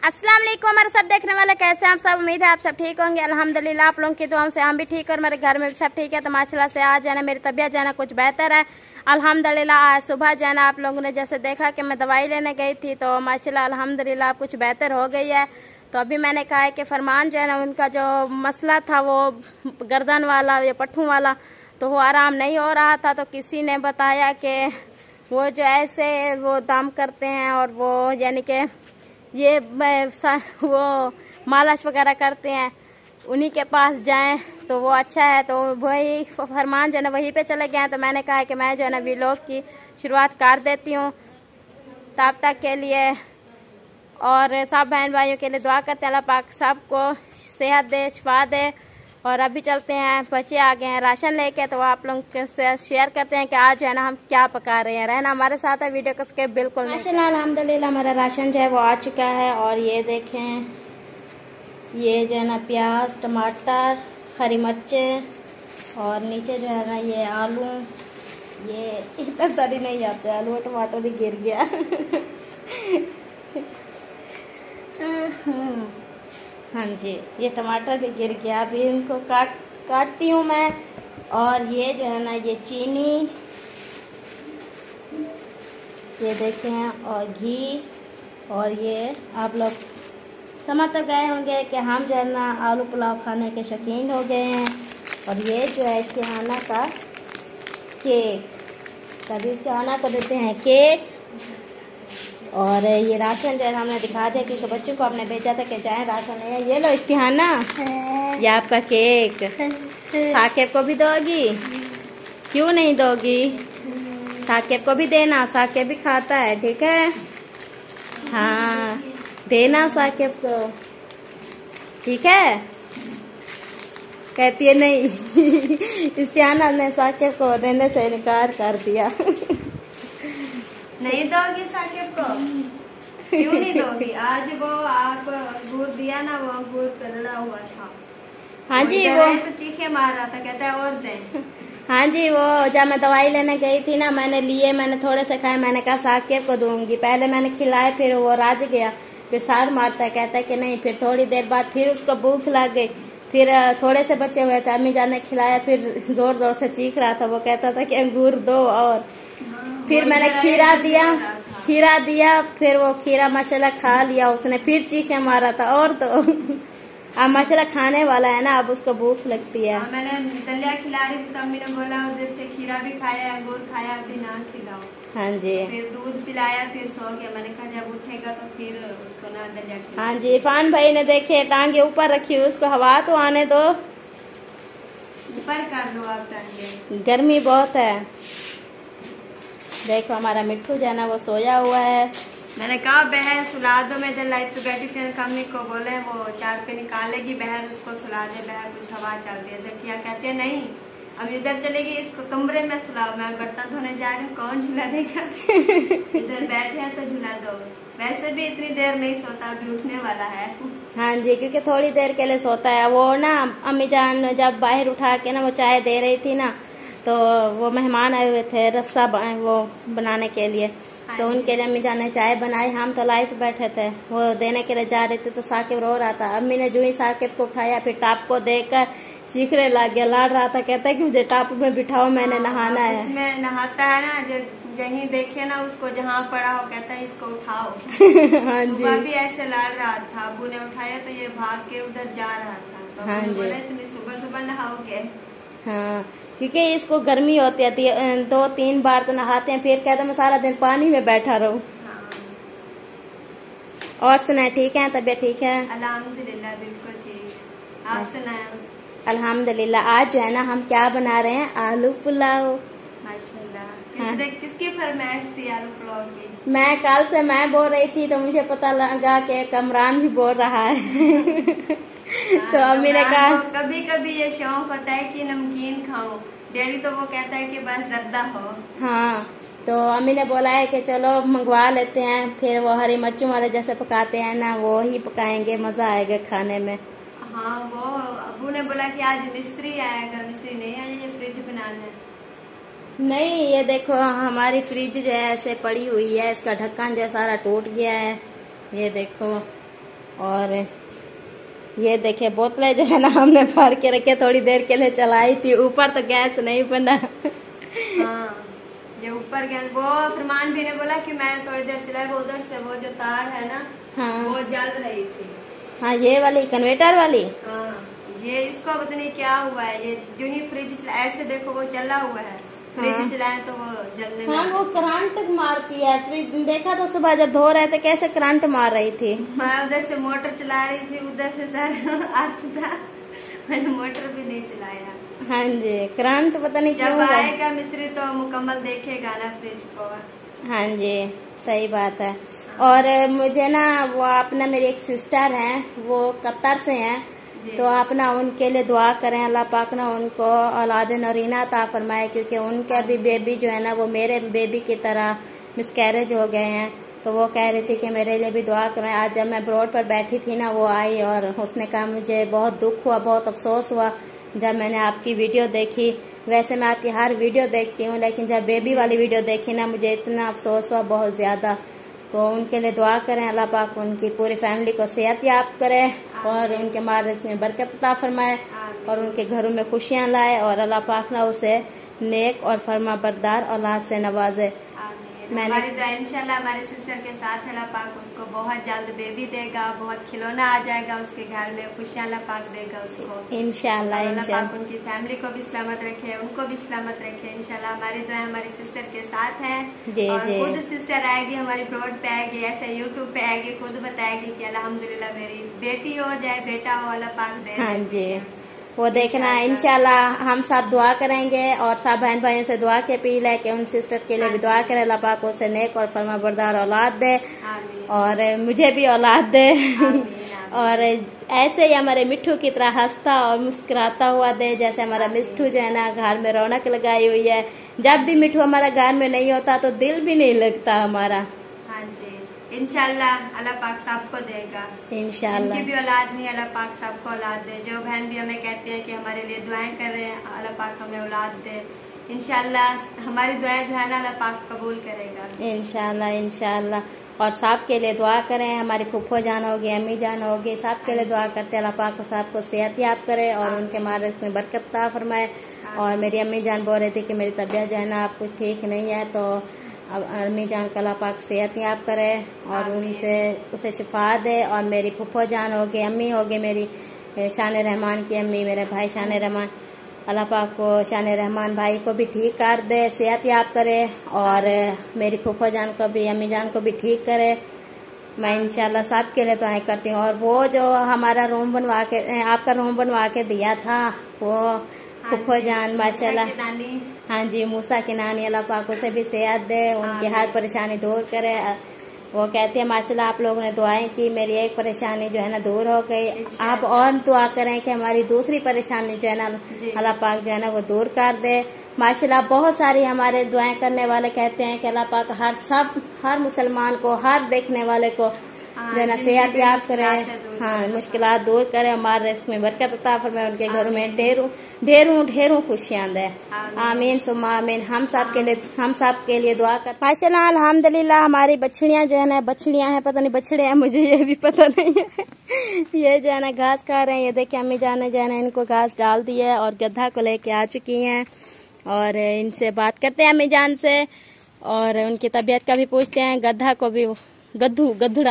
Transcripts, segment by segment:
अस्सलाम वालेकुम हमारे सब देखने वाले कैसे हैं आप सब। उम्मीद है आप सब ठीक होंगे। अल्हम्दुलिल्लाह आप लोगों की दुआओं से हम भी ठीक और मेरे घर में भी सब ठीक है। तो माशाल्लाह से आज है ना मेरी तबीयत जो है ना कुछ बेहतर है अल्हम्दुलिल्लाह। आज सुबह जो है ना आप लोगों ने जैसे देखा कि मैं दवाई लेने गई थी तो माशाल्लाह अल्हम्दुलिल्लाह कुछ बेहतर हो गई है। तो अभी मैंने कहा है कि फरमान जो है ना उनका जो मसला था वो गर्दन वाला या पट्ठू वाला तो वो आराम नहीं हो रहा था। तो किसी ने बताया कि वो जो ऐसे वो दाम करते हैं और वो यानी कि ये वो मालिश वगैरह करते हैं उन्हीं के पास जाएं तो वो अच्छा है। तो वही फरमान जो है ना वहीं पे चले गए हैं। तो मैंने कहा कि मैं जो है ना व्लॉग की शुरुआत कर देती हूँ तब तक के लिए। और सब बहन भाइयों के लिए दुआ करते हैं अल्लाह पाक सबको सेहत दे शिफा दे। और अभी चलते हैं, बच्चे आ गए हैं राशन लेके तो आप लोग के साथ शेयर करते हैं कि आज जो है ना हम क्या पका रहे हैं। रहना हमारे साथ है, वीडियो को स्किप बिल्कुल नहीं। माशाल्लाह अल्हम्दुलिल्लाह हमारा राशन जो है वो आ चुका है। और ये देखें ये जो है ना प्याज टमाटर हरी मिर्चें और नीचे जो है ना ये आलू, ये इतना सारी नहीं आते आलू टमाटर भी गिर गया हाँ जी ये टमाटर भी गिर गया। अभी इनको काटती हूँ मैं। और ये जो है ना ये चीनी ये देखें और घी। और ये आप लोग समझ तो गए होंगे कि हम जो है ना आलू पुलाव खाने के शौकीन हो गए हैं। और ये जो है इस्तिहाना का केक, कभी इस्तिहाना को देते हैं केक। और ये राशन जो है हमने दिखा दिया क्योंकि बच्चों को हमने भेजा था कि जाए राशन है। ये लो इस्तिहाना ये आपका केक। साकिब को भी दोगी? क्यों नहीं दोगी? साकिब को भी देना, साकिब भी खाता है ठीक है। हाँ देना साकिब को ठीक है। कहती है नहीं इस्तिहाना ने साकिब को देने से इनकार कर दिया नहीं दोगी साकिब को? क्यों नहीं दोगी? आज वो आप अंगूर दिया ना, वो अंगूर पिघला हुआ था। हाँ जी वो तो चीखे मार रहा था, कहता है और दे। हाँ जी वो जब मैं दवाई लेने गई थी ना मैंने लिए, मैंने थोड़े से खाए, मैंने कहा साकिब को दूंगी। पहले मैंने खिलाए फिर वो राज गया, फिर सार मारता है कहता है कि नहीं। फिर थोड़ी देर बाद फिर उसको भूख लग गई, फिर थोड़े से बचे हुए थे अम्मी जान ने खिलाया, फिर जोर जोर से चीख रहा था। वो कहता था कि अंगूर दो। और फिर मैंने खीरा दिया फिर वो खीरा माशाल्लाह खा लिया उसने, फिर चीखे मारा था। और तो अब माशाल्लाह खाने वाला है ना, अब उसको भूख लगती है। मैंने दलिया खिला रही थी तो अम्मी ने बोला उधर से खीरा भी खाया अंगूर खाया अभी ना खिलाओ। हाँ जी फिर दूध पिलाया फिर सो गया। मैंने कहा जब उठेगा तो फिर उसको ना दलिया खिलाओ। हाँ जी इरफान भाई ने देखे टांगे ऊपर रखी हुई, उसको हवा तो आने दो, ऊपर कर लो आप टांगे, गर्मी बहुत है। देखो हमारा मिट्टू जो है ना वो सोया हुआ है। मैंने कहा बहन सुला दो, मैं इधर लाइट पे बैठी थी कम्मी को बोले वो चार पे निकालेगी बहन उसको सुला दे, बहन कुछ हवा चल रही है। क्या कहते हैं नहीं अब इधर चलेगी इसको कमरे में सुलाओ, मैं बर्तन धोने जा रही हूँ कौन झूला देगा इधर बैठे हैं तो झूला दो। वैसे भी इतनी देर नहीं सोता, अभी उठने वाला है। हाँ जी क्योंकि थोड़ी देर के लिए सोता है वो ना। अम्मी जान जब बाहर उठा के ना वो चाय दे रही थी ना तो वो मेहमान आए हुए थे रस्सा वो बनाने के लिए, तो उनके लिए अम्मी जान ने चाय बनाई। हम तो लाइट पे बैठे थे, वो देने के लिए जा रहे थे तो साकिब रो रहा था। अम्मी ने जो ही साकिब को उठाया फिर टाप को देकर चीखने लग गया, लाड़ रहा था, कहता है कि मुझे टाप में बिठाओ मैंने नहाना है। उसमें नहाता है ना जहीं देखे ना उसको जहाँ पड़ा हो कहता है इसको उठाओ हाँ जी सुबह भी ऐसे लाड़ रहा था, अबू ने उठाया तो ये भाग के उधर जा रहा था। तो हाँ जी बोले तुम सुबह सुबह नहाओगे? हाँ क्योंकि इसको गर्मी होती है 2-3 बार तो नहाते हैं, फिर कहते मैं सारा दिन पानी में बैठा रहूं। हाँ। और सुनाए ठीक है, तबीयत ठीक है? अल्हम्दुलिल्लाह बिल्कुल ठीक। आप सुनाए? अल्हम्दुलिल्लाह। आज जो है ना हम क्या बना रहे हैं, आलू पुलाव। माशाल्लाह। हाँ। किसकी फरमाइश थी आलू पुलाव की? मैं कल से मैं बोल रही थी तो मुझे पता लगा कि कमरान भी बोल रहा है तो अम्मी ने कहा कभी कभी ये शौक होता है कि नमकीन खाऊं, डेली तो वो कहता है कि बस जर्दा हो। हाँ तो अम्मी ने बोला है कि चलो मंगवा लेते हैं, फिर वो हरी मिर्चों वाले जैसे पकाते हैं ना वो ही पकाएंगे, मजा आएगा खाने में। हाँ वो अबू ने बोला कि आज मिस्त्री आएगा, मिस्त्री नहीं आया, ये फ्रिज बनाना है। नहीं ये देखो हमारी फ्रिज जो है ऐसे पड़ी हुई है, इसका ढक्कन जो है सारा टूट गया है। ये देखो और ये देखिए बोतलें जो है ना हमने भर के रखे, थोड़ी देर के लिए चलाई थी। ऊपर तो गैस नहीं बना। हाँ, ये ऊपर गैस, वो फरमान भी ने बोला कि मैंने थोड़ी देर चलाई, वो उधर से वो जो तार है ना, हाँ वो जल रही थी। हाँ, ये वाली कन्वर्टर वाली। हाँ, ये इसको पता नहीं क्या हुआ है, ये जो ही फ्रिज ऐसे देखो वो चला हुआ है, फ्रिज चलाए तो वो जलने हाँ, वो करंट मारती है। फ्रिज देखा तो सुबह जब धो रहे थे कैसे करंट मार रही थी। मैं उधर से मोटर चला रही थी, उधर से सर आता था, मैंने मोटर भी नहीं चलाया। हाँ जी, करंट पता नहीं क्यों। जब आएगा मिस्त्री तो मुकम्मल देखेगा ना फ्रिज को। हाँ जी, सही बात है। और मुझे ना वो अपना मेरी एक सिस्टर है, वो कतर से हैं, तो आप ना उनके लिए दुआ करें, अल्लाह पाक ना उनको औलाद नरीना अता फरमाए, क्योंकि उनके भी बेबी जो है ना वो मेरे बेबी की तरह मिसकैरेज हो गए हैं। तो वो कह रही थी कि मेरे लिए भी दुआ करें। आज जब मैं ब्रोड पर बैठी थी ना, वो आई और उसने कहा मुझे बहुत दुख हुआ, बहुत अफसोस हुआ जब मैंने आपकी वीडियो देखी। वैसे मैं आपकी हर वीडियो देखती हूँ, लेकिन जब बेबी वाली वीडियो देखी ना मुझे इतना अफसोस हुआ, बहुत ज़्यादा। तो उनके लिए दुआ करें, अल्लाह पाक उनकी पूरी फैमिली को सेहत याब करे और उनके मारिज़ में बरकत अता फरमाए और उनके घरों में खुशियाँ लाए और अल्लाह पाक ना उसे नेक और फरमा बरदार औलाद से नवाजे। हमारी दुआ इंशाल्लाह हमारी सिस्टर के साथ अल्लाह पाक उसको बहुत जल्द बेबी देगा, बहुत खिलौना आ जाएगा उसके घर में, खुशियाँ अल्लाह पाक देगा उसको इंशाल्लाह। अल्लाह पाक उनकी फैमिली को भी सलामत रखे, उनको भी सलामत रखे इंशाल्लाह। हमारी दुआ हमारी सिस्टर के साथ है और खुद सिस्टर आएगी हमारी ब्रॉड पे आएगी, ऐसे यूट्यूब पे आएगी, खुद बताएगी कि अल्हम्दुलिल्लाह मेरी बेटी हो जाए बेटा हो, अल्लाह पाक दे। हाँ जी, वो देखना इंशाल्लाह। हम सब दुआ करेंगे और सब बहन भाइयों से दुआ की अपील है कि उन सिस्टर के लिए भी दुआ करें, अल्लाह पाक उसे नेक और फरमा बरदार औलाद दे और मुझे भी औलाद दे और ऐसे ही हमारे मिट्ठू की तरह हंसता और मुस्कुराता हुआ दे, जैसे हमारा मिट्ठू जो है ना घर में रौनक लगाई हुई है। जब भी मिट्ठू हमारा घर में नहीं होता तो दिल भी नहीं लगता हमारा। हाँ जी, इंशाल्लाह अल्लाह पाक सबको देगा इंशाल्लाह। इनकी भी औलाद नहीं, अल्लाह पाक सबको औलाद दे। जो बहन भी हमें कहते हैं कि हमारे लिए दुआएं कर रहे हैं, अल्लाह पाक हमें औलाद दे इंशाल्लाह। हमारी दुआएं जो है ना अल्लाह पाक कबूल करेगा इंशाल्लाह इंशाल्लाह। और सब के लिए दुआ करें, हमारी फुफ्फो जान होगी, अम्मी जान होगी, सब के लिए दुआ करते हैं अल्लाह पाक को सबको सेहत याब करे और उनके मारिज़ में बरकत अता फरमाए। और मेरी अम्मी जान बोल रही थी कि मेरी तबीयत जो है ना अब कुछ ठीक नहीं है, तो अब अम्मी जान का अल्लाह पाक सेहत याब करे और उनसे उसे शिफा दे। और मेरी फुफ्फो जान होगी, अम्मी होगी मेरी शान रहमान की अम्मी, मेरे भाई शान रहमान, अल्लाह पाक को शान रहमान भाई को भी ठीक कर दे, सेहत याब करे और मेरी फुफ्फो जान को भी, अम्मी जान को भी ठीक करे। मैं इंशाल्लाह सब के लिए दुआएं करती हूँ। और वो जो हमारा रूम बनवा के, आपका रूम बनवा के दिया था, वो फुफ्फो जान माशाल्लाह, हाँ जी, मूसा की नानी, अल्लाह पाक उसे भी सेहत दे, उनकी हर परेशानी दूर करे। वो कहती है माशाल्लाह आप लोगों ने दुआएं की, मेरी एक परेशानी जो है ना दूर हो गई। आप और दुआ करें कि हमारी दूसरी परेशानी जो है ना अल्लाह पाक जो है ना वो दूर कर दे। माशाल्लाह बहुत सारी हमारे दुआएं करने वाले कहते हैं कि अल्लाह पाक हर मुसलमान को, हर देखने वाले को जो है ना सेहत याब करे, हाँ मुश्किलात दूर करे, हमारे इसमें बरकत अता फरमाए, उनके घरों में ढेरों खुशियां दे। आमीन सुम्मा आमीन। हम सब के लिए दुआ कर। माशाल्लाह अल्हम्दुलिल्लाह हमारी बछड़ियां जो है ना, बछड़ियां हैं पता नहीं बछड़े हैं, मुझे ये भी पता नहीं है। ये जो है ना घास खा रहे हैं, ये देखिए अम्मी जाने जो है ना इनको घास डाल दी है और गधा को लेके आ चुकी हैं और इनसे बात करते हैं अम्मी जान से और उनकी तबीयत का भी पूछते हैं। गधा को भी गधड़ा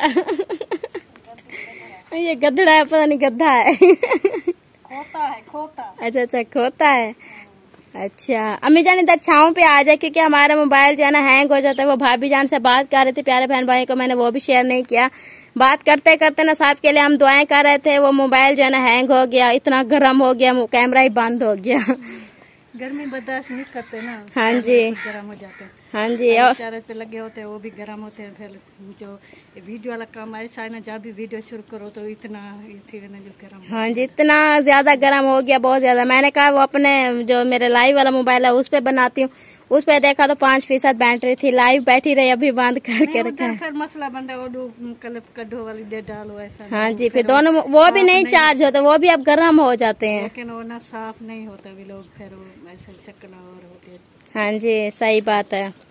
ये गधड़ा है, पता नहीं गधा है। खोता। अच्छा खोता है। अच्छा अम्मी जान इधर छाँव पे आ जाए, क्योंकि हमारा मोबाइल जो है ना हैंग हो जाता है। वो भाभी जान से बात कर रहे थे, प्यारे बहन भाई को मैंने वो भी शेयर नहीं किया। बात करते करते ना साहब के लिए हम दुआएं कर रहे थे, वो मोबाइल जो है ना हैंग हो गया, इतना गर्म हो गया, कैमरा ही बंद हो गया। गर्मी बर्दाश्त नहीं करते ना, हाँ जी गर्म हो जाते हैं। हाँ जी, और चारे पे लगे होते हैं वो भी गर्म होते हैं। फिर जो वीडियो वाला काम ऐसा है ना, जब भी वीडियो शुरू करो तो इतना जो गर्म, हाँ जी इतना ज्यादा गर्म हो गया, बहुत ज्यादा। मैंने कहा वो अपने जो मेरे लाइव वाला मोबाइल है उस पे बनाती हूँ, उस पे देखा तो 5% बैटरी थी, लाइव बैठी रही, अभी बंद करके रखा है। फिर मसला बन रहा है कड्ढो वाली दे डालो ऐसा। हाँ जी, फिर दोनों वो भी नहीं चार्ज होते, वो भी अब गर्म हो जाते हैं, लेकिन वो ना साफ नहीं होता भी लोग, फिर ऐसे शक्ल और होते हैं। हाँ जी सही बात है।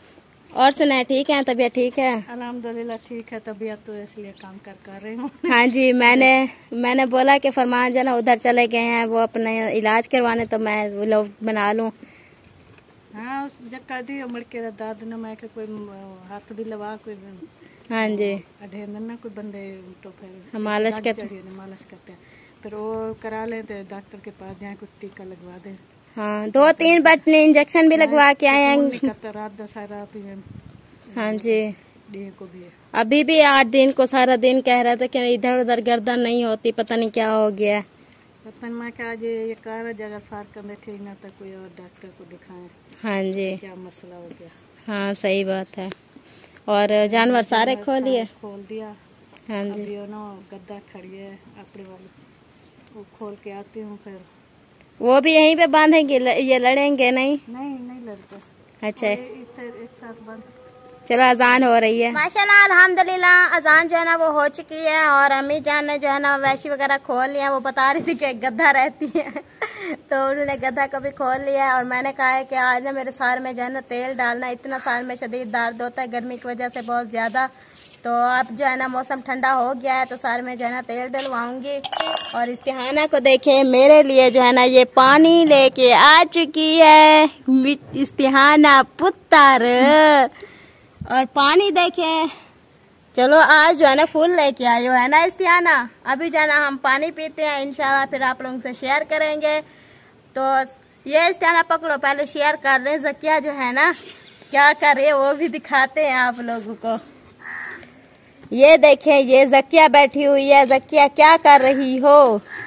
और सुनाए, ठीक है? तबीयत ठीक है? अल्हम्दुलिल्लाह ठीक है तबीयत, तो इसलिए काम कर रही हूँ। हाँ जी, मैंने बोला कि फरमान जो ना उधर चले गए हैं वो अपने इलाज करवाने, तो मैं वो लोग बना लूँ। हाँ जब कर दी उम्र के दाद न मैं कोई हाथ भी लगा कोई। हाँ जी, अढ़े ना कोई बंदे तो फिर मालिश करते हैं, फिर वो करा लें तो डॉक्टर के पास जाए, कुछ टीका लगवा दे। हाँ 2-3 बटने इंजेक्शन भी लगवा के आए हैं। रात दस सारा। हाँ जी, को भी अभी भी 8 दिन को सारा दिन कह रहा था कि इधर उधर गर्दन नहीं होती, पता नहीं क्या हो गया। पता नहीं मैं क्या ये कार जगह फार कर ठीक ना था, कोई और डॉक्टर को दिखाएं। हाँ जी, क्या मसला हो गया। हाँ सही बात है। और जानवर सारे खोल दिया। हाँ जी, अभी ना गद्दा खड़ी है अपने वाली, वो खोल के आती हूँ, फिर वो भी यहीं पे बांधेंगे? ये लड़ेंगे नहीं? नहीं लड़ते। अच्छा, एक साथ बंद। चलो अजान हो रही है माशाल्लाह, अल्हम्दुलिल्लाह। अजान जो है ना वो हो चुकी है और अम्मी जान ने जो है ना वैशी वगैरह खोल लिया। वो बता रही थी कि गद्दा रहती है तो उन्होंने गद्दा को भी खोल लिया है। और मैंने कहा है कि आज ना मेरे सार में जो है ना तेल डालना, इतना सार में शदीद दर्द होता है गर्मी की वजह से बहुत ज्यादा। तो अब जो है ना मौसम ठंडा हो गया है तो सार में जो है ना तेल डलवाऊंगी। और इस्तिहाना को देखे मेरे लिए जो है ना ये पानी लेके आ चुकी है इस्तिहाना पुत्र। और पानी देखे, चलो आज जो है ना फूल लेके आयो है ना इस्तिहाना। अभी जो है ना हम पानी पीते हैं, इंशाल्लाह फिर आप लोगों से शेयर करेंगे। तो ये इस्तिहाना पकड़ो, पहले शेयर कर रहे। जकिया जो है ना क्या कर रही है वो भी दिखाते हैं आप लोगों को। ये देखें, ये जकिया बैठी हुई है। जकिया क्या कर रही हो?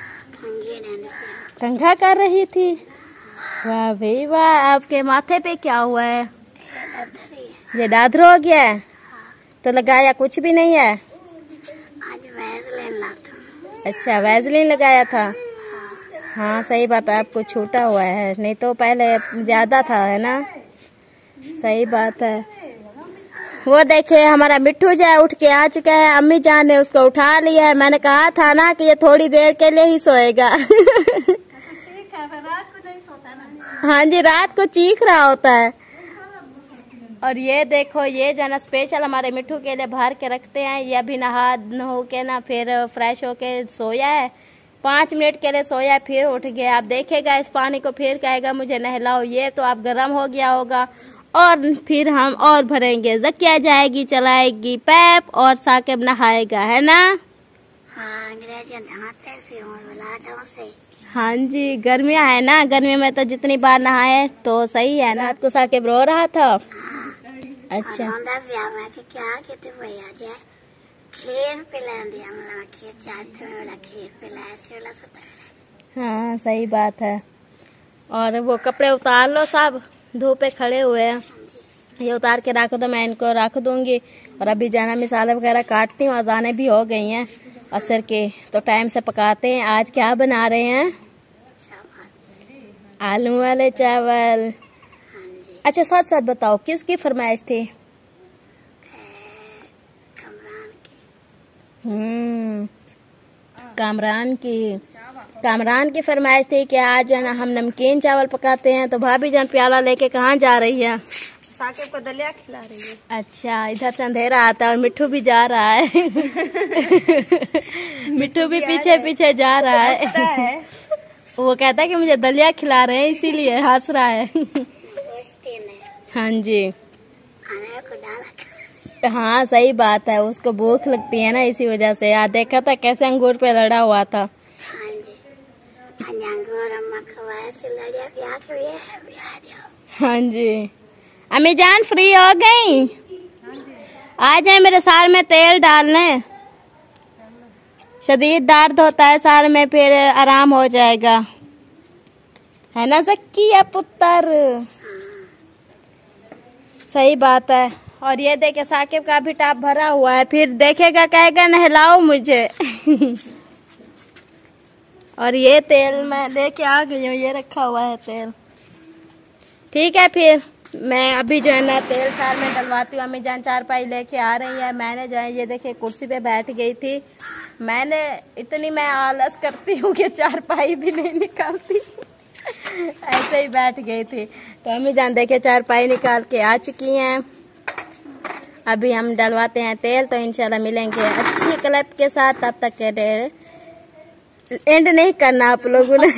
कंघा कर रही थी। वाह भाई वाह, आपके माथे पे क्या हुआ है? ये दादर हो गया है? तो लगाया कुछ भी नहीं है? आज वैसलीन लगा। अच्छा, वैसलीन लगाया था। हाँ सही बात है, आपको छूटा हुआ है, नहीं तो पहले ज्यादा था, है ना? सही बात है। वो देखे हमारा मिट्टू जो है उठ के आ चुका है। अम्मी जान ने उसको उठा लिया है। मैंने कहा था ना कि ये थोड़ी देर के लिए ही सोएगा हाँ जी, रात को चीख रहा होता है। और ये देखो, ये जो है ना स्पेशल हमारे मिट्टू के लिए भर के रखते हैं। ये अभी नहा हो के ना फिर फ्रेश होके सोया है, 5 मिनट के लिए सोया, फिर उठ गया। आप देखेगा इस पानी को, फिर कहेगा मुझे नहलाओ। ये तो आप गर्म हो गया होगा और फिर हम और भरेंगे। जकिया जाएगी, चलाएगी पैप और साकिब नहाएगा, है ना? हाँ, अंग्रेजी नहाते से और लाडों से। हाँ जी, गर्मियाँ है ना, गर्मी में तो जितनी बार नहाए तो सही है ना। रात को साकिब रो रहा था। अच्छा, क्या कहते भैया खीर पिला दिया, मतलब खीर चाहते वाला खीर पिला ऐसे वाला सोता। हाँ सही बात है। और वो कपड़े उतार लो, सब धूप पे खड़े हुए हैं। ये उतार के रख दो, मैं इनको रख दूंगी। और अभी जाना मिसाले वगैरह काटती हूँ, अजाने भी हो गई हैं असर के, तो टाइम से पकाते हैं। आज क्या बना रहे हैं? आलू वाले चावल। अच्छा सच सच बताओ, किसकी फरमाइश थी? कामरान की फरमाइश थी कि आज जो है ना हम नमकीन चावल पकाते हैं। तो भाभी जान प्याला लेके कहाँ जा रही है? साकिब को दलिया खिला रही है। अच्छा, इधर से अंधेरा आता है और मिट्टू भी जा रहा है मिट्टू भी पीछे पीछे जा रहा है वो कहता है कि मुझे दलिया खिला रहे हैं, इसीलिए हंस रहा है हाँ जी, हाँ सही बात है, उसको भूख लगती है ना, इसी वजह से। यार देखा था कैसे अंगूर पे लड़ा हुआ था। हाँ जी, अम्मी जान फ्री हो गई? आ जाए मेरे सार में तेल डालने, शदीद दर्द होता है सार में, फिर आराम हो जाएगा, है ना जक्किया पुत्र? सही बात है। और ये देखे साकिब का भी टाप भरा हुआ है, फिर देखेगा कहेगा नहलाओ मुझे और ये तेल मैं लेके आ गई हूँ, ये रखा हुआ है तेल। ठीक है, फिर मैं अभी जो है ना तेल सार में डलवाती हूँ। अम्मी जान चारपाई लेके आ रही है। मैंने जो है ये देखे कुर्सी पे बैठ गई थी। मैं आलस करती हूँ कि चारपाई भी नहीं निकालती ऐसे ही बैठ गई थी। तो अम्मी जान देखे चारपाई निकाल के आ चुकी हैं। अभी हम डलवाते हैं तेल, तो इंशाल्लाह मिलेंगे अच्छी क्लिप के साथ। तब तक के एंड नहीं करना आप लोगों ने।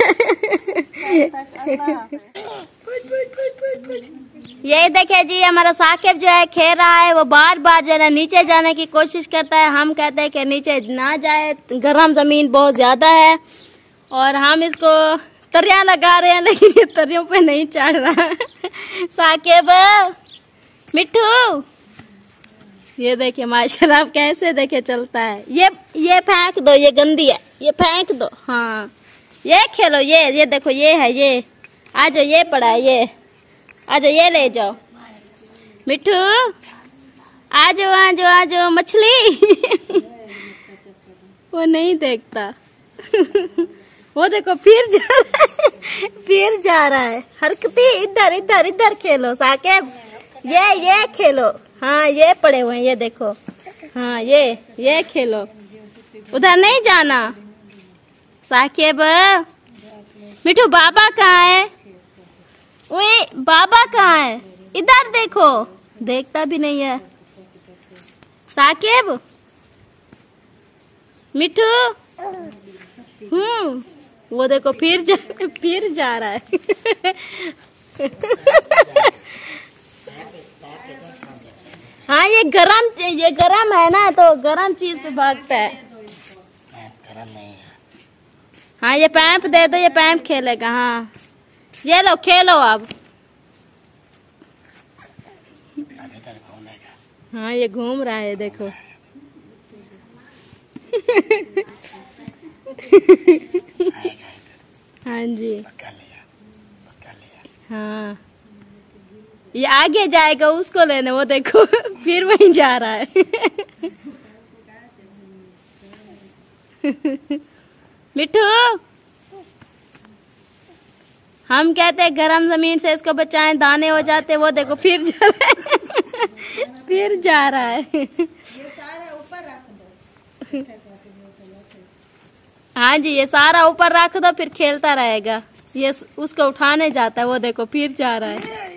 ये देखिए जी, हमारा साकिब जो है खेल रहा है, वो बार बार जो है ना नीचे जाने की कोशिश करता है। हम कहते हैं कि नीचे ना जाए, गर्म जमीन बहुत ज्यादा है, और हम इसको तरियां लगा रहे हैं, लेकिन ये तरियों पे नहीं चढ़ रहा। साकिब, मिट्ठू, ये देखिए माशाल्लाह कैसे देखे चलता है। ये फेंक दो, ये गंदी है, ये फेंक दो। हाँ, ये खेलो, ये देखो, ये है, ये आ जाओ, ये पड़ा है, ये आ जाओ, ये ले जाओ। मिट्ठू, आ जाओ आ जाओ आ जाओ, मछली। वो नहीं देखता। वो देखो फिर जा रहा है, फिर जा रहा है। हरकती इधर इधर इधर खेलो साकिब, ये खेलो। हाँ, ये पड़े हुए हैं, ये देखो। हाँ, ये खेलो, उधर नहीं जाना। साकिब, मिठू बाबा कहाँ है? ओए, बाबा कहाँ है? इधर देखो, देखता भी नहीं है। साकिब, मिठू, वो देखो फिर जा रहा है। हाँ, ये गरम है ना, तो गरम चीज पे भागता है। गरम नहीं है। हाँ, ये पैंप दे दो, ये पैंप खेलेगा। हाँ, ये लो, खेलो अब। हाँ, ये घूम रहा है, देखो। हाँ जी, हाँ, ये आगे जाएगा उसको लेने, वो देखो फिर वहीं जा रहा है। मिठू, हम कहते हैं गरम जमीन से इसको बचाएं, दाने हो जाते। वो देखो फिर जा रहा है। फिर जा रहा है। ये सारा ऊपर रख दो। हाँ जी, ये सारा ऊपर रख दो, फिर खेलता रहेगा। ये उसको उठाने जाता है, वो देखो फिर जा रहा है।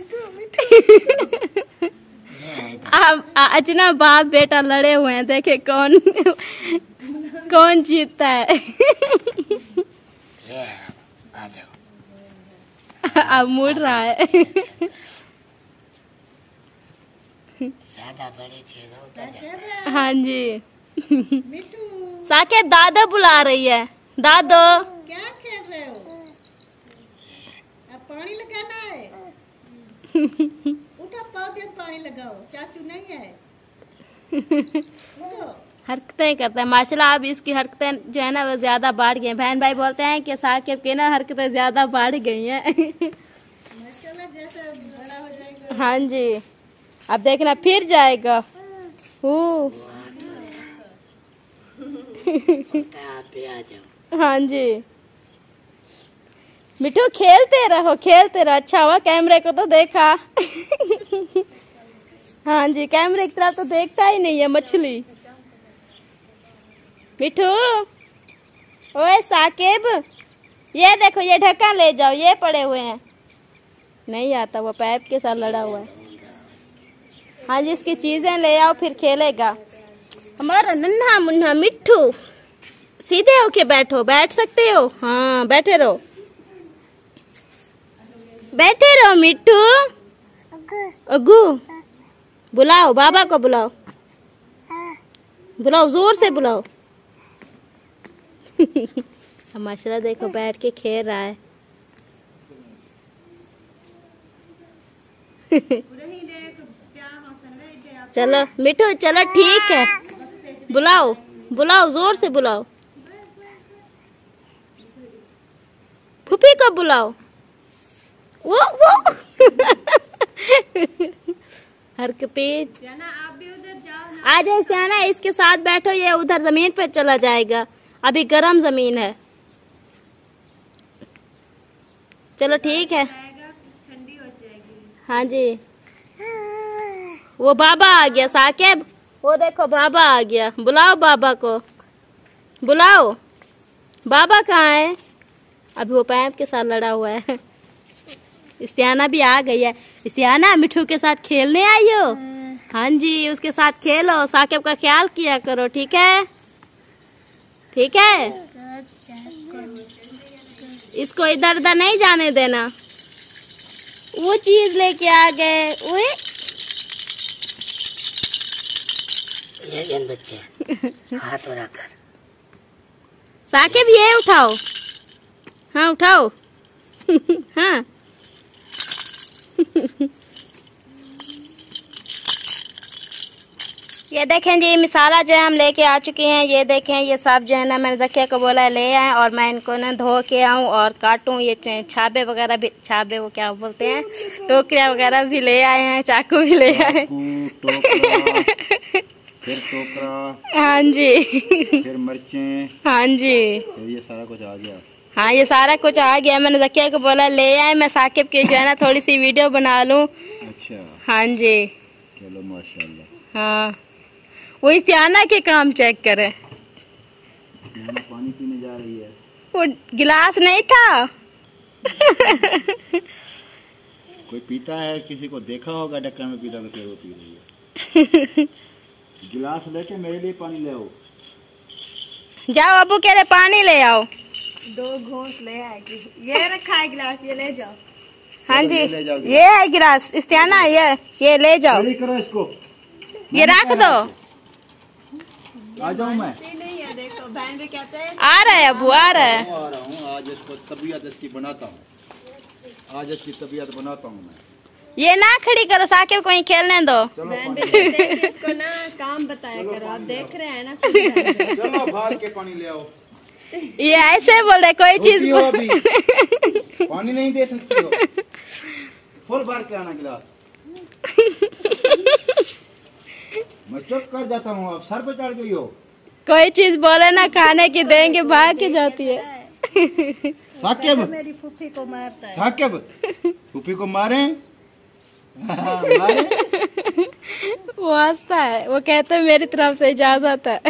अब अचना बाप बेटा लड़े हुए हैं, देखे कौन जीतता है। अब मुड़ रहा है। ज्यादा बड़ी चीज हो। हाँ जी। साकिब, दादा बुला रही है। दादो, क्या खेल रहे हो? अब पानी लगाना है। उठो, पौधे पानी लगाओ। चाचू नहीं है। उठो। हरकतें करता है माशाल्लाह। अब इसकी हरकतें जो है ना, वो ज्यादा बढ़ गई हैं। बहन भाई बोलते हैं कि साकिब की ना हरकतें ज्यादा बढ़ गई हैं। माशाल्लाह, जैसे बड़ा हो जाएगा। हाँ जी, अब देखना फिर जाएगा। आप भी आ जाओ। हाँ जी, मिठू खेलते रहो। अच्छा हुआ कैमरे को तो देखा। हाँ जी, कैमरे की तरफ तो देखता ही नहीं है मछली। मिठू, ओए साकिब, ये देखो, ये ढक्कन ले जाओ, ये पड़े हुए हैं। नहीं आता, वो पैप के साथ लड़ा हुआ है। हाँ जी, इसकी चीजें ले आओ, फिर खेलेगा। हमारा नन्हा मुन्ना मिट्ठू, सीधे होके बैठो। बैठ सकते हो? हाँ, बैठे रहो, बैठे रहो मिट्ठू। अग्गू, बुलाओ, बाबा को बुलाओ, बुलाओ, जोर से बुलाओ। माशाल्लाह देखो, बैठ के खेल रहा है। चलो मिठू, चलो ठीक है, बुलाओ बुलाओ, जोर से बुलाओ। फूफी को बुलाओ। वो हरकतें। आ जाए सियाना, इसके साथ बैठो, ये उधर जमीन पर चला जाएगा। अभी गर्म जमीन है। चलो ठीक है। ठंडी हो जाएगी। हाँ जी, वो बाबा आ गया साकिब, वो देखो बाबा आ गया। बुलाओ बाबा को, बुलाओ। बाबा कहाँ है? अभी वो पैप के साथ लड़ा हुआ है। इस्तियाना भी आ गई है। इस्तियाना, मिठू के साथ खेलने आई हो? हाँ जी, उसके साथ खेलो, साकिब का ख्याल किया करो, ठीक है? ठीक है, इसको इधर उधर नहीं जाने देना। वो चीज लेके आ गए। ओए ये बच्चे हाथ उड़ा कर। साकिब ये उठाओ, हाँ उठाओ। हाँ ये देखें जी, मसाला जो है हम लेके आ चुके हैं। ये देखें, ये सब जो है ना मैंने ज़किया को बोला ले आए और मैं इनको ना धो के आऊँ और काटूँ। ये छाबे वगैरह भी, छाबे वो क्या बोलते हैं, टोकरियाँ वगैरह भी ले आए हैं, चाकू भी ले आए। फिर टोकरा, हाँ जी, फिर मिर्चें, हाँ जी, फिर ये सारा कुछ आ गया। हाँ ये सारा कुछ आ गया। मैंने ज़किया को बोला ले आए, मैं साकिब की जो है ना थोड़ी सी वीडियो बना लूँ। अच्छा, हाँ जी, चलो माशाल्लाह। हाँ वो इस्तियाना के काम चेक करे। पानी पीने जा रही है। वो गिलास नहीं था। कोई पीता है, किसी को देखा होगा ढक्कन में पीता, तो वो पी रही है। गिलास लेके मेरे लिए पानी ले आओ। जाओ अबू कह रहे पानी ले आओ। 2 घूंट ले आएगी। ये रखा है गिलास, ये ले जाओ। हाँ जी, ले जाओ। ये है गिलास इस्तियाना, ये ले जाओ, बड़ी करो इसको, ये रख दो। आ जाऊं मैं? नहीं है, देखो बहन भी कहते हैं आ रहा है अबू, आ रहा है। आ रहा हूँ। आज इसको तबीयत इसकी बनाता हूँ, आज इसकी तबीयत बनाता हूँ मैं। ये ना खड़ी करो, साकिब को ही खेलने दो। चलो बहन भी पानी, कहते हैं कि इसको ना काम बताया करो। आप देख रहे हैं ना खुद बहन भी। चलो भाग के पानी ले आओ। ये ऐसे बोल रहे कोई चीज हो अभी पानी नहीं दे सकती हो, फुल भर के आना गिलास। मैं चुप कर जाता हूँ, अब सर पे चढ़ गई हो। कोई चीज बोले ना खाने की देंगे, भाग के जाती है। साकिब, मेरी फूफी को मारता है। साकिब फूफी को मारे। मारे। वो हंसता है, वो कहते हैं मेरी तरफ से इजाजत है।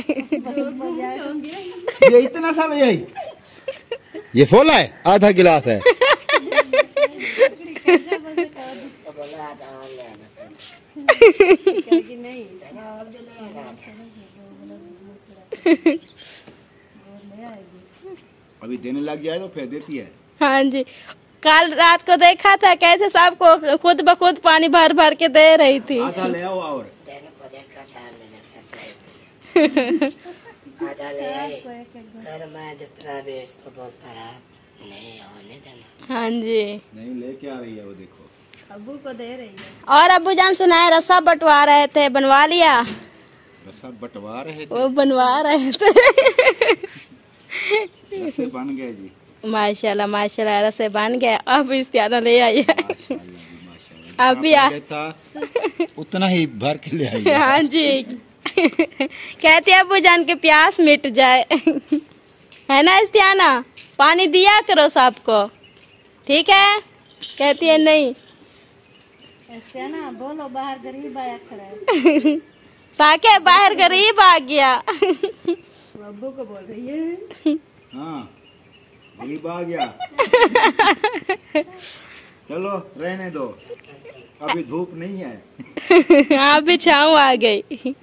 ये इतना सा यही, ये फुल है, आधा गिलास है। अभी देने लग जाए तो फिर देती है। हाँ जी, कल रात को देखा था कैसे सबको खुद ब खुद पानी भर भर के दे रही थी। आधा ले आओ और को देखा था मैंने कैसे आधा ले आई। फिर मैं जितना भी इसको बोलता है नहीं होने देना। हाँ जी, नहीं लेके आ रही है वो, देखो अब्बू को दे रही है। और अब्बू जान सुनाए रस्सा बंटवा रहे थे, बनवा लिया? रस्सा बंटवा रहे थे, वो बनवा रहे थे। रस्से बन गए जी। माशाल्लाह माशाल्लाह, रस्से बन गए। अब इस्तियाना ले आई है। माशाल्लाह, अभी आ था उतना ही भर के ले आई है। हाँ जी। कहती है अब्बू जान के प्यास मिट जाए। है ना इस्तियाना, पानी दिया करो सबको, ठीक है? कहती है नहीं। ऐसे ना बोलो, बाहर गरीब आया खड़ा है। साके बाहर गरीब आ गया। अब्बू को बोल रही है। हाँ गरीब आ गया। चलो रहने दो, अभी धूप नहीं है। हाँ भी छाँव आ गई।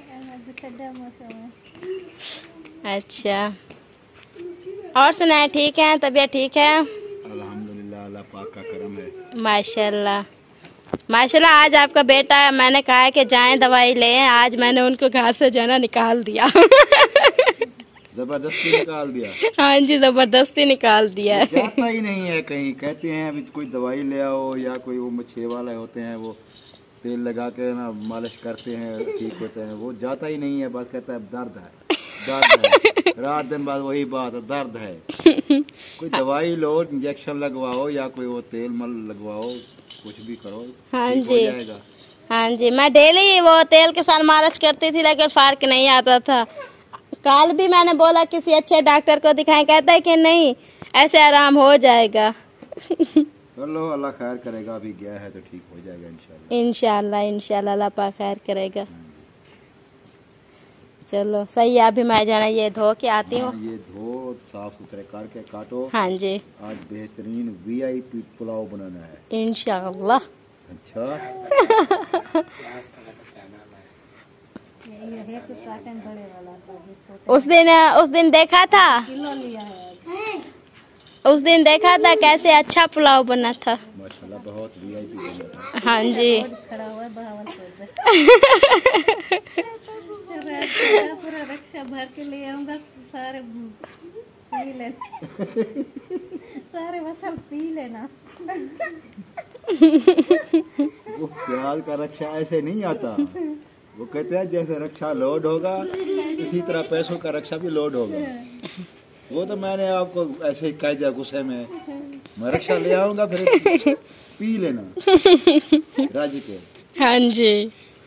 अच्छा, और सुनाए, ठीक है? तबीयत ठीक है? अल्हम्दुलिल्लाह, अल्लाह पाक का करम है। माशाल्लाह माशाल्लाह। आज आपका बेटा, मैंने कहा कि जाएं दवाई ले, आज मैंने उनको घर से जाना निकाल दिया। जबरदस्ती निकाल दिया। हाँ जी, जबरदस्ती निकाल दिया है। जाता ही नहीं है कहीं। कहते हैं अभी कोई दवाई ले आओ, या कोई वो मच्छे वाले होते हैं, वो तेल लगा के ना मालिश करते हैं, ठीक होते हैं। वो जाता ही नहीं है, बस कहता है दर्द है, दर्द है। रात दिन बाद वही बात है, दर्द है। कोई दवाई लो, इंजेक्शन लगवाओ, या कोई वो तेल मल लगवाओ, कुछ भी करो, हाँ ठीक हो जी, जाएगा। हाँ जी, मैं डेली वो तेल के साथ मालिश करती थी, लेकिन फर्क नहीं आता था। कल भी मैंने बोला किसी अच्छे डॉक्टर को दिखाएं, कहता है कि नहीं ऐसे आराम हो जाएगा। चलो अल्लाह खैर करेगा, अभी गया है तो ठीक हो जाएगा इंशाल्लाह। इंशाल्लाह इंशाल्लाह, अल्लाह पाक खैर करेगा। चलो सही है, अभी मैं जाना ये धो के आती हूँ। ये धो साफ सुथरे करके काटो। हाँ जी, आज बेहतरीन VIP पुलाव बनाना है इंशाल्लाह। अच्छा। ये एक कार्टन बड़े वाला था, जो छोटा उस दिन देखा था, किलो लिया है। उस दिन देखा था कैसे अच्छा पुलाव बना था। माशाल्लाह बहुत वीआईपी बना था। हाँ जी। खड़ा हुआ बहावलपुर पूरा रक्षा भर के ले आऊंगा, सारे पी लेना सारे वसल पी लेना। वो प्याज का रक्षा ऐसे नहीं आता। वो कहते हैं जैसे रक्षा लोड होगा इसी तरह पैसों का रक्षा भी लोड होगा। वो तो मैंने आपको ऐसे ही कह दिया गुस्से में, मैं रक्षा ले आऊंगा फिर पी लेना राजी के। हाँ जी।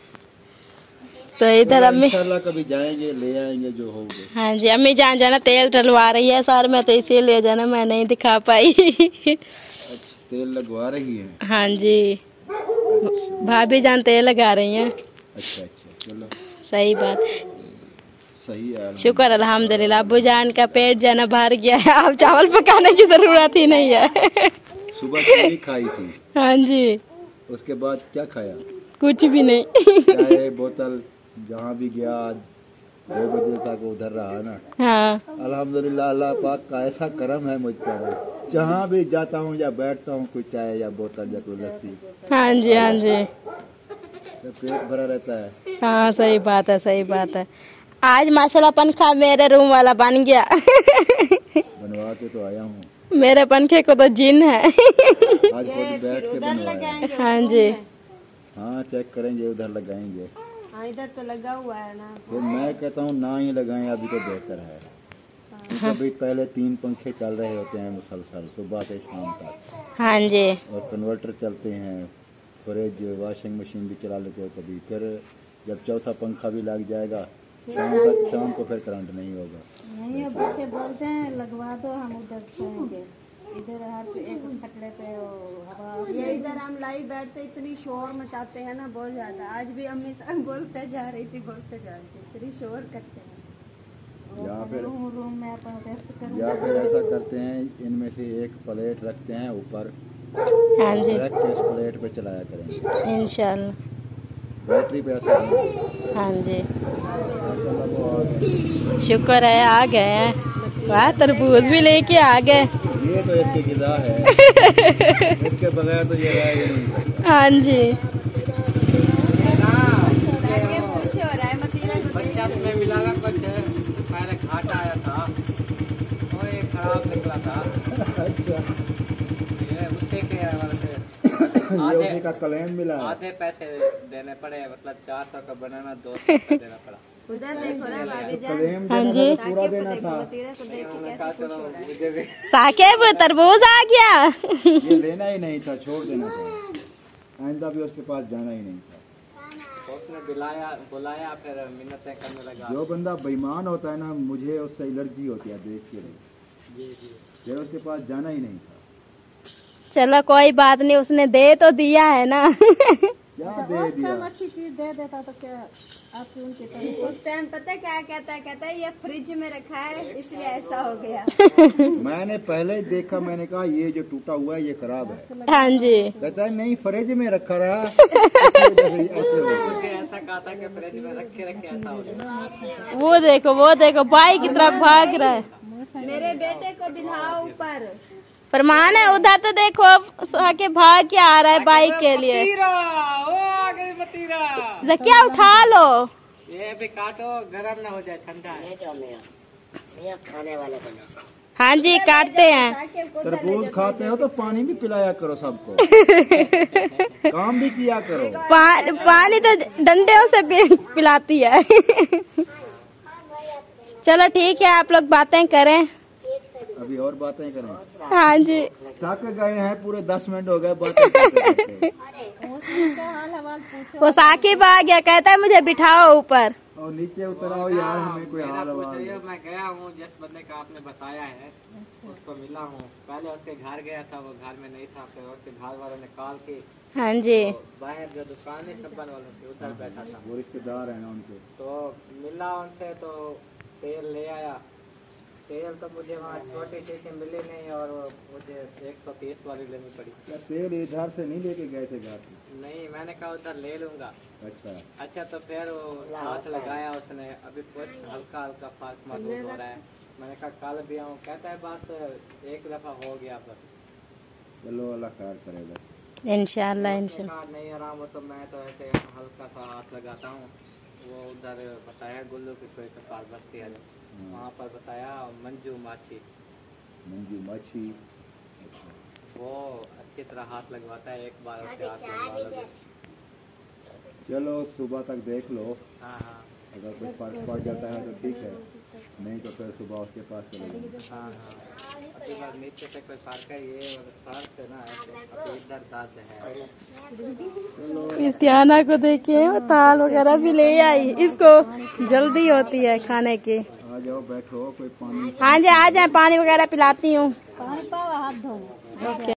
तो इधर अम्मी इंशाल्लाह कभी जाएंगे ले आएंगे जो होगा। हाँ जी, अम्मी जान जाना तेल डलवा रही है सर में, तो इसीलिए जाना मैं नहीं दिखा पाई। अच्छा तेल लगवा रही है। हाँ जी, भाभी जान तेल लगा रही हैं। अच्छा अच्छा चलो सही बात, सही है। शुक्र अल्हम्दुलिल्लाह। अब्बू जान का पेट जाना भर गया है, अब चावल पकाने की जरूरत ही नहीं है। सुबह खीर खाई थी। हाँ जी। उसके बाद क्या खाया? कुछ भी नहीं। चाय बोतल जहाँ भी गया आज 2 बजे तक उधर रहा ना। हाँ अल्हम्दुलिल्लाह अल्लाह पाक का ऐसा करम है मुझ पर, जहाँ भी जाता हूँ या बैठता हूँ कोई चाय या बोतल या कोई लस्सी, हाँ जी। हाँ जी। तो पेट भरा रहता है। हाँ सही बात है, सही बात है। आज माशाल्लाह पंखा मेरे रूम वाला बन गया। बनवा के तो आया हूँ। मेरे पंखे को तो जिन है। आज खुद बैठ के बनवाया। हाँ जी। हाँ चेक करेंगे उधर लगाएंगे। हाँ इधर तो लगा हुआ है ना। तो मैं कहता हूँ ना ही लगाएं अभी तो बेहतर है। अभी पहले 3 पंखे चल रहे होते हैं मुसलसल सुबह से शाम तक। हाँ जी। और कन्वर्टर चलते हैं, फ्रिज वॉशिंग मशीन भी चला लेते हो कभी। फिर जब चौथा पंखा भी लग जाएगा शाम को फिर करंट नहीं होगा। नहीं, अब बच्चे बोलते हैं लगवा दो, हम उधर सोएंगे। इधर हर एक खटले पे हवा। ये इधर हम लाइव बैठते इतनी शोर मचाते हैं ना बहुत ज्यादा। आज भी अम्मी साहब बोलते जा रही थी इतनी शोर करते हैं। या फिर रूम में अपन रेस्ट करूँ। या फिर ऐसा करते हैं इनमें से एक प्लेट रखते हैं ऊपर, हाँ जी। रख के इस प्लेट पे चलाया करेंगे इंशाल्लाह। बैटरी पे ऐसा नहीं। हाँ जी, माशाल्लाह वो आ गए। शुक्र है आ गए हैं। वाह तरबूज भी लेके आ गए। ये तो इसकी गिज़ा है। इसके बगैर तो ये रहेगा नहीं। हाँ जी। खुश हो रहा है मतीरा को देख के। में मिला कुछ पहले घाटा आया था और ये खराब निकला था। अच्छा ये उससे क्या ये उसी का क्लेम मिला है। आधे पैसे देने पड़े, मतलब 400 का बनाना 200 का देना पड़ा। उधर देखो ना भाभी जान। क्लेम हाँ देना जी। था, पूरा देना था। मतीरा को देख के कैसे खुश हो रहा है। मुझे भी साकिब तरबूज आ गया। ये लेना ही नहीं था, छोड़ देना था। आइंदा भी उसके पास जाना ही नहीं था। उसने बुलाया फिर मिन्नतें करने लगा। जो बंदा बेईमान होता है ना, मुझे उससे एलर्जी होती है देख के। फिर उसके पास जाना ही नहीं था। चलो कोई बात नहीं, उसने दे तो दिया है ना। क्या दे दिया? अच्छी चीज दे देता तो क्या आपकी उनकी तरफ। उस टाइम पता है क्या कहता है ये फ्रिज में रखा है इसलिए ऐसा हो गया। मैंने पहले ही देखा, मैंने कहा ये जो टूटा हुआ है ये खराब है। हाँ जी। कहता है नहीं फ्रिज में रखा रहा। इसी वजह से ऐसे हो गया। मुझे ऐसा कहा था कि फ्रिज में रखे ऐसा हो गया। वो देखो भाई की तरफ भाग रहा है। मेरे बेटे को बिठाओ ऊपर। फरमान है उधर तो देखो, आके भाग के आ रहा है बाइक के लिए। मतीरा, ओ आ गई मतीरा। जकिया उठा लो। ये भी काटो, गरम ना हो जाए, ठंडा है। ये जो मियाँ खाने वाले बना। हाँ जी काटते हैं। तरबूज खाते हो तो पानी भी पिलाया करो सबको। काम भी किया करो। पानी तो डंडे से पिलाती है। चलो ठीक है, आप लोग बातें करें। अभी और बातें करें। हाँ जी। थक गए हैं, पूरे 10 मिनट हो गए बातें करते। वो साकिब आ गया, कहता है मुझे बिठाओ ऊपर। और नीचे उतर आओ यार, हमें कोई हाल पूछ आवाज। रही हो, मैं गया हूँ जिस बंदे का आपने बताया है उसको मिला हूँ। पहले उसके घर गया था, वो घर में नहीं था। फिर उसके घर वालों ने कॉल की, हाँ जी। तो बाहर जो दुकान है सब्बन वालों की उधर बैठा था। वो रिश्तेदार हैं ना उनके। तो मिला उनसे, तो तेल ले आया। तेल तो मुझे वहाँ छोटी शीशी मिली नहीं और मुझे 130 वाली लेनी पड़ी। क्या तेल इधर से नहीं लेके गए थे घर से? नहीं, मैंने कहा उधर ले लूंगा। अच्छा तो फिर वो हाथ लगाया उसने, अभी कुछ हल्का हल्का फर्क महसूस हो रहा है। मैंने कहा कल भी आऊँ, कहता है बस एक दफा हो गया बस। चलो अल्लाह खैर करेगा इंशाल्लाह उसने कहा नहीं आराम हो तो मैं तो ऐसे हल्का सा हाथ लगाता हूँ। वो उधर बताया गुल्लू की कोई कपाल बस्ती है, वहाँ पर बताया मंजू माछी, वो अच्छी तरह हाथ लगवाता है। एक बार उसके हाथ लगवा लोगे। चलो सुबह तक देख लो, हाँ हाँ अगर कुछ फर्क पड़ जाता है तो ठीक है, नहीं तो फिर सुबह उसके पास चले जाएंगे। हाँ हाँ, अभी बार नीचे से कोई फर्क है, ये सर से ना ऐसे अभी इधर दर्द है। इस्तियाना को देखिए, वो थाल वगैरह भी ले आई, इसको जल्दी होती है खाने की। आ जाओ बैठो, कोई पानी। हाँ जी आ जाए, पानी वगैरह पिलाती हूँ। पानी पाओ, हाथ धो। ओके।